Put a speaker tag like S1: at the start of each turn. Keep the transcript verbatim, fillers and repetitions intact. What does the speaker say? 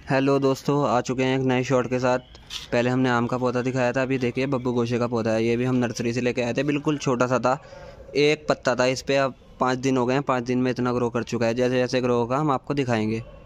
S1: Hello दोस्तों, आ चुके हैं एक नए शॉट के साथ। पहले हमने आम का पौधा दिखाया था, अभी देखिए बब्बू गोशे का पौधा है। ये भी हम नर्सरी से लेके आए थे, बिल्कुल छोटा सा था, एक पत्ता था इस पे। अब पाँच दिन हो गए हैं, पाँच दिन में इतना ग्रो कर चुका है। जैसे जैसे ग्रो होगा हम आपको दिखाएंगे।